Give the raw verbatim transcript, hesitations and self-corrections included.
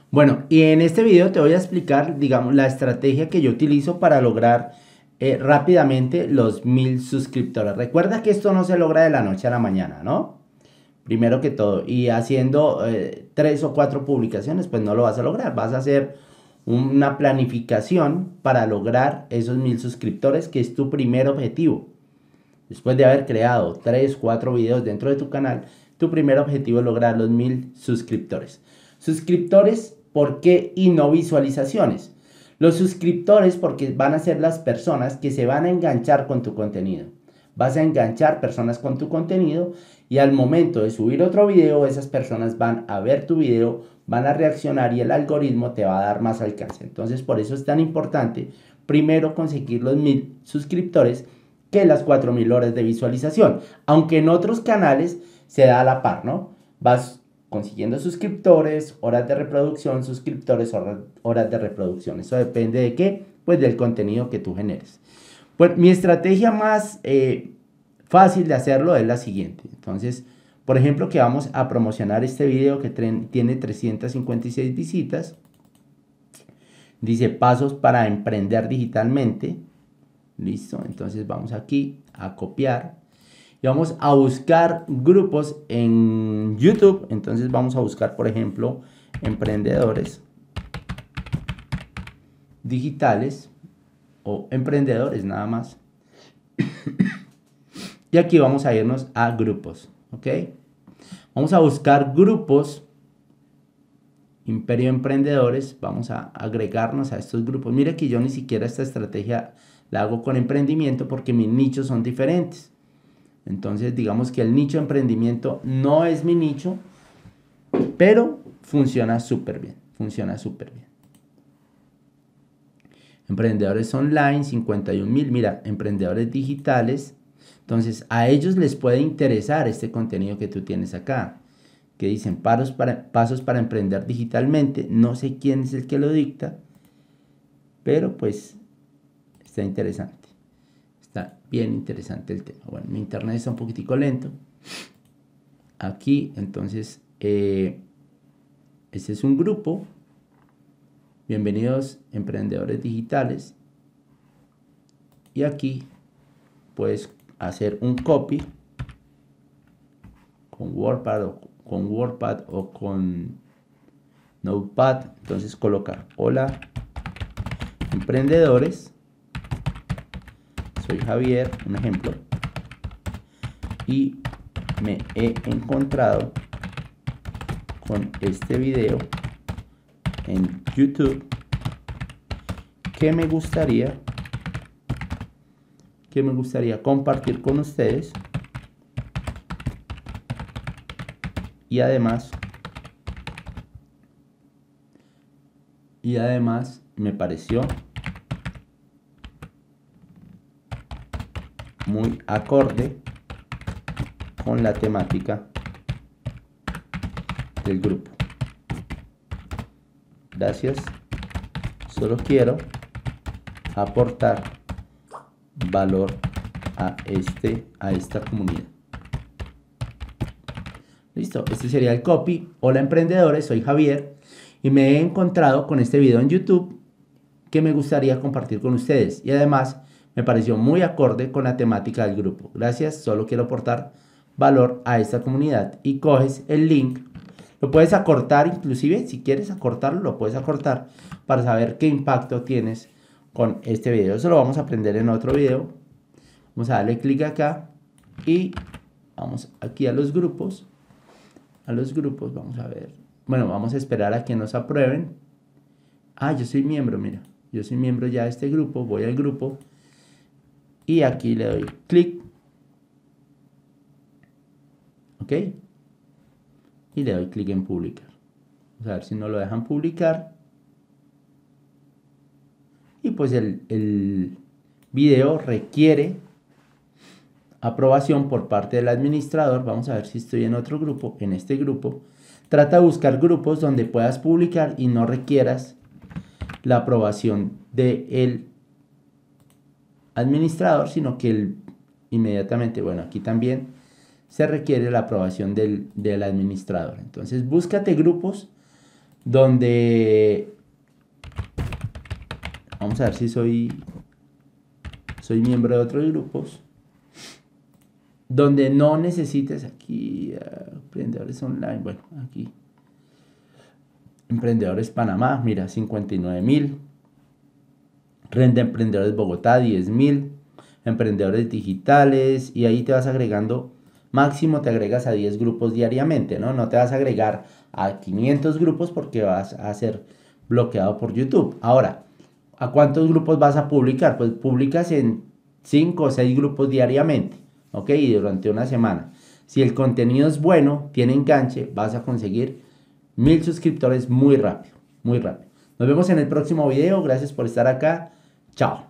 Bueno, y en este video te voy a explicar, digamos, la estrategia que yo utilizo para lograr eh, rápidamente los mil suscriptores. Recuerda que esto no se logra de la noche a la mañana, ¿no? Primero que todo, y haciendo eh, tres o cuatro publicaciones, pues no lo vas a lograr. Vas a hacer una planificación para lograr esos mil suscriptores, que es tu primer objetivo. Después de haber creado tres, cuatro videos dentro de tu canal, tu primer objetivo es lograr los mil suscriptores. Suscriptores, ¿por qué? Y no visualizaciones. Los suscriptores porque van a ser las personas que se van a enganchar con tu contenido. Vas a enganchar personas con tu contenido y al momento de subir otro video, esas personas van a ver tu video, van a reaccionar y el algoritmo te va a dar más alcance. Entonces, por eso es tan importante primero conseguir los mil suscriptores que las cuatro mil horas de visualización. Aunque en otros canales se da a la par, ¿no? Vas consiguiendo suscriptores, horas de reproducción, suscriptores, horas, horas de reproducción. Eso depende de qué, pues del contenido que tú generes. Pues mi estrategia más eh, fácil de hacerlo es la siguiente. Entonces, por ejemplo, que vamos a promocionar este video que tiene trescientas cincuenta y seis visitas. Dice pasos para emprender digitalmente. Listo, entonces vamos aquí a copiar y vamos a buscar grupos en YouTube. Entonces vamos a buscar, por ejemplo, emprendedores digitales o emprendedores nada más. Y aquí vamos a irnos a grupos, ¿ok? Vamos a buscar grupos Imperio Emprendedores. Vamos a agregarnos a estos grupos. Mire que yo ni siquiera esta estrategia la hago con emprendimiento porque mis nichos son diferentes. Entonces digamos que el nicho de emprendimiento no es mi nicho, pero funciona súper bien, funciona súper bien. Emprendedores online, cincuenta y un mil, mira, emprendedores digitales. Entonces a ellos les puede interesar este contenido que tú tienes acá, que dicen pasos para, pasos para emprender digitalmente. No sé quién es el que lo dicta, pero pues está interesante. Está bien interesante el tema. Bueno, mi internet está un poquitico lento. Aquí, entonces, eh, este es un grupo. Bienvenidos emprendedores digitales. Y aquí puedes hacer un copy con WordPad o con WordPad o con Notepad. Entonces colocar hola emprendedores. Soy Javier, un ejemplo, y me he encontrado con este video en YouTube que me gustaría que me gustaría compartir con ustedes, y además y además me pareció muy acorde con la temática del grupo. Gracias. Solo quiero aportar valor a este a esta comunidad. Listo, este sería el copy. Hola emprendedores, soy Javier y me he encontrado con este video en YouTube que me gustaría compartir con ustedes, y además me pareció muy acorde con la temática del grupo. Gracias, solo quiero aportar valor a esta comunidad. Y coges el link, lo puedes acortar, inclusive si quieres acortarlo, lo puedes acortar para saber qué impacto tienes con este video. Eso lo vamos a aprender en otro video. Vamos a darle clic acá y vamos aquí a los grupos. A los grupos, vamos a ver. Bueno, vamos a esperar a que nos aprueben. Ah, yo soy miembro, mira. Yo soy miembro ya de este grupo. Voy al grupo y aquí le doy clic. ¿Ok? Y le doy clic en publicar. Vamos a ver si no lo dejan publicar. Y pues el, el video requiere aprobación por parte del administrador. Vamos a ver si estoy en otro grupo. En este grupo, trata de buscar grupos donde puedas publicar y no requieras la aprobación del administrador, sino que él inmediatamente, bueno, aquí también se requiere la aprobación del, del administrador. Entonces búscate grupos donde, vamos a ver si soy, soy miembro de otros grupos, donde no necesites aquí, uh, emprendedores online, bueno, aquí, emprendedores Panamá, mira, cincuenta y nueve mil, Renta Emprendedores Bogotá, diez mil, emprendedores digitales, y ahí te vas agregando, máximo te agregas a diez grupos diariamente, ¿no? No te vas a agregar a quinientos grupos porque vas a ser bloqueado por YouTube. Ahora, ¿a cuántos grupos vas a publicar? Pues publicas en cinco o seis grupos diariamente, ¿ok? Y durante una semana. Si el contenido es bueno, tiene enganche, vas a conseguir mil suscriptores muy rápido, muy rápido. Nos vemos en el próximo video. Gracias por estar acá. Chao.